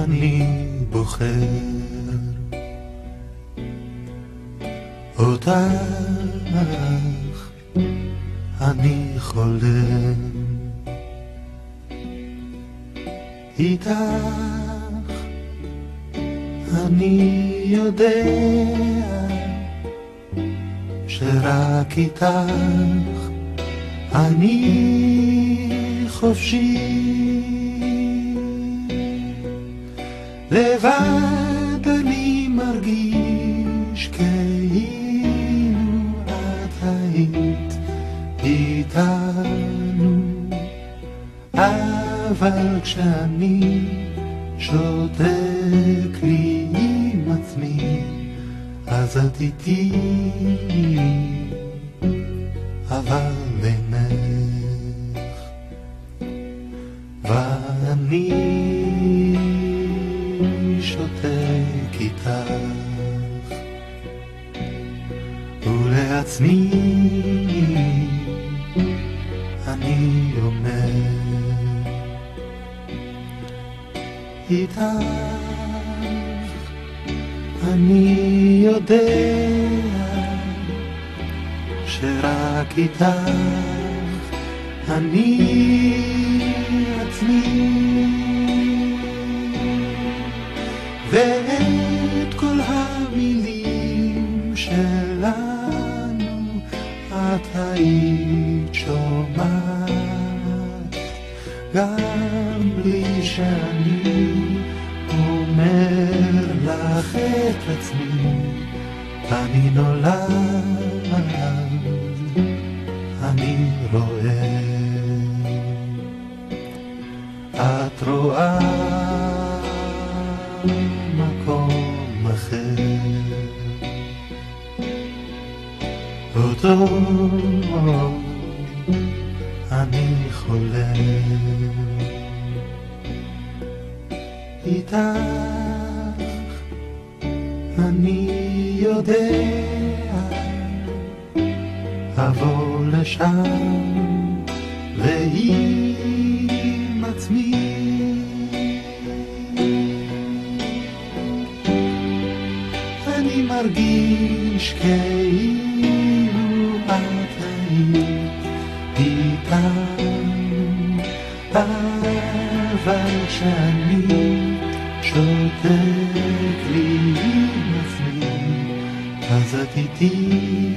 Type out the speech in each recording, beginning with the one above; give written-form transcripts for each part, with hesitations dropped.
אני בוחר אותך, אני חולם איתך, אני יודע שרק איתך אני חופשי. לבד אני מרגיש כאילו את היית איתנו, אבל כשאני שותק לי עם עצמי אז את איתי, אבל אינך, ואני שותק איתך, ולעצמי אני אומר איתך, אני יודע שרק איתך אני עצמי, ואת כל המילים שלנו את היית שומעת, גם בלי שאני אומר לך את עצמי. אני נולד, אני רואה, את רואה מקום אחר, אותו אני חולם איתך, אני יודע אבוא לשם ועם עצמי, אני מרגיש כאילו את היית איתנו, אבל כשאני שותק לי עם עצמי אז את איתי,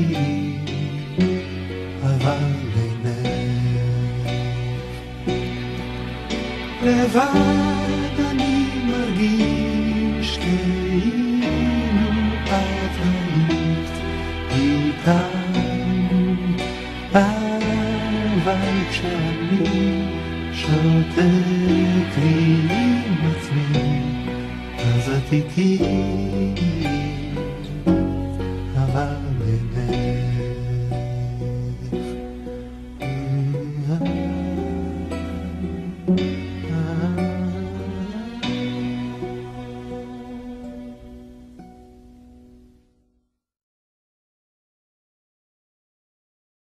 אבל אינך. לבד אני מרגיש כאילו את היית איתנו, אבל כשאני שותק לי עם עצמי אז את איתי.